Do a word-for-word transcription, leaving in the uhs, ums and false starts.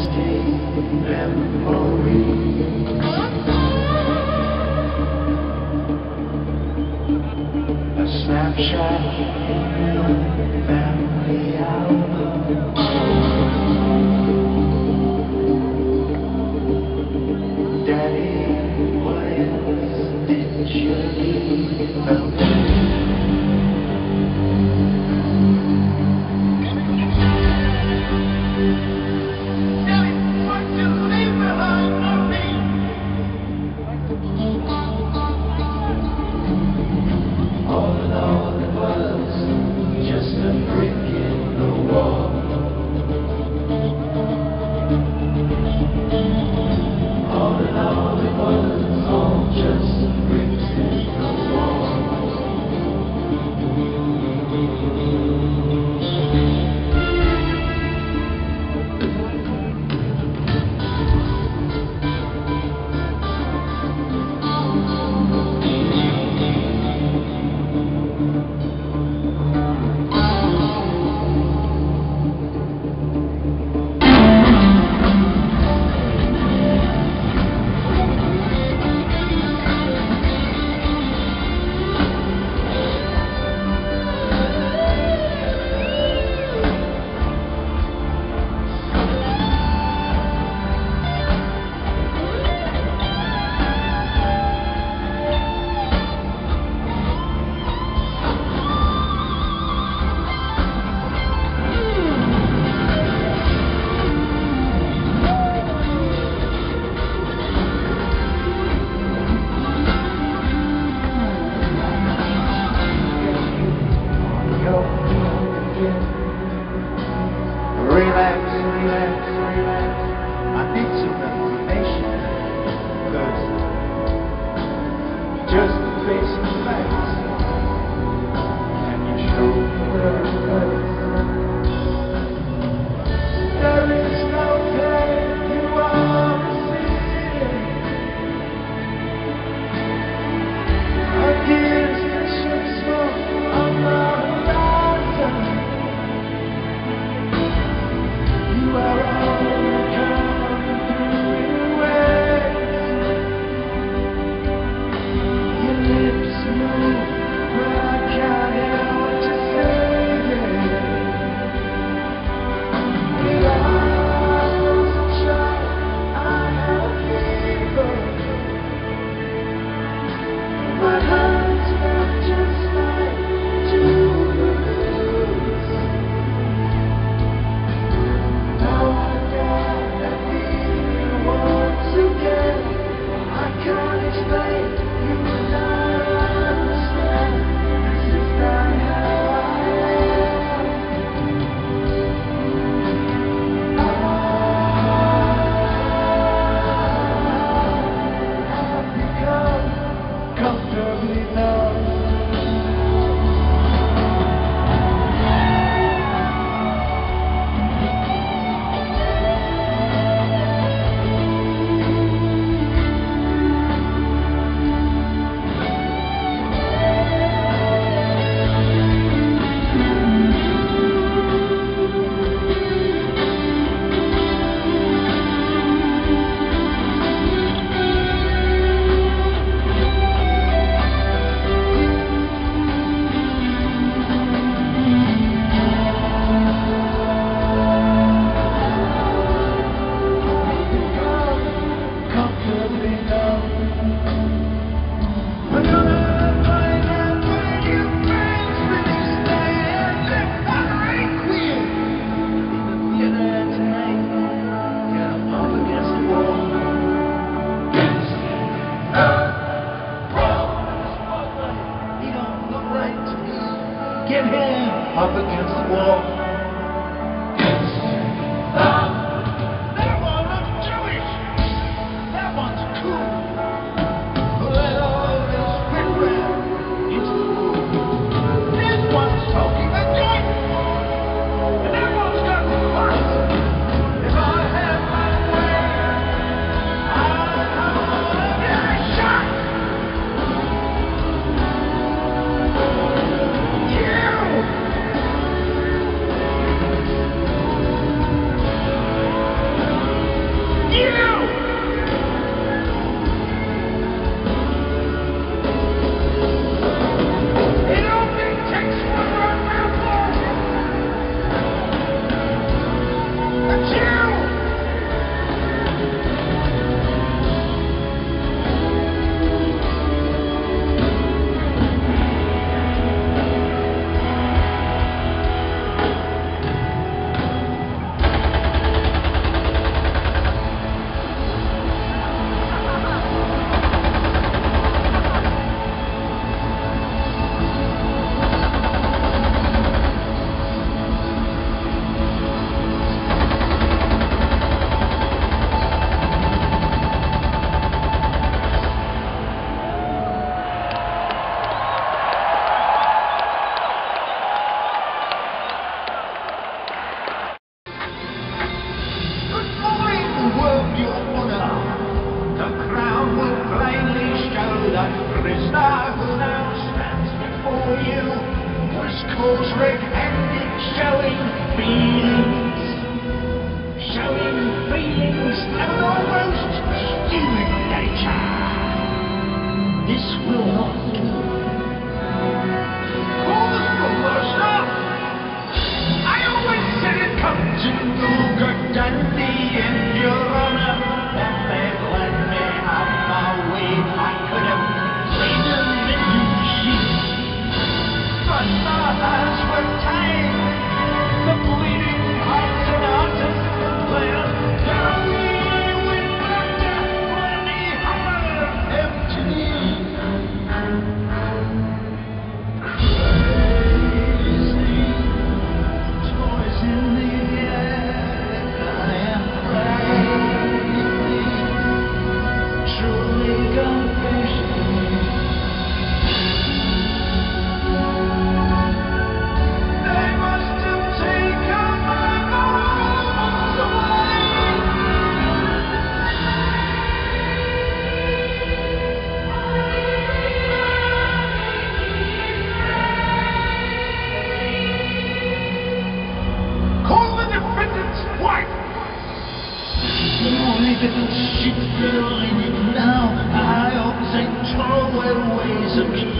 Snapshot in your family album. Daddy, what else did you leave about me? Daddy, what you leave behind for me? All in all, it was just a brick in the wall. All in all, it was all just bricks in the wall. Relax, relax, relax. I need some information, cause just the basic facts, and you show where it hurts. There is no pain you are receiving. A distant smoke on the horizon. You are all coming through in waves. Your lips move, but I can't hear what you're saying. With eyes shut, I have fever. My hands felt just like jewels. Now I got that feeling once again. I can't explain, you will not understand. This is not how I am. I have become comfortably numb. Get him up against the wall. That one looks Jewish. That one's cool. Let all this riffraff into the room. This one's smoking a joint. And that one's got the fun. If I had my way, I'd get a shot. You! rifles red-handed, showing feelings, showing feelings of an almost human nature. This will not do. Cause for Worcester, I always said it come to no good dandy and your honor. If they'd let me have my way, I could have played them into sheets. But my hands were tied, the bleeding hearts and artists player. Carry with laughter when he hammered empty. Crazy toys in the air, I am crazy, truly gone fishing. They must have taken my bones away. Call the defendant's wife. The only little shit girl in it now. I hope they throw away ways of me.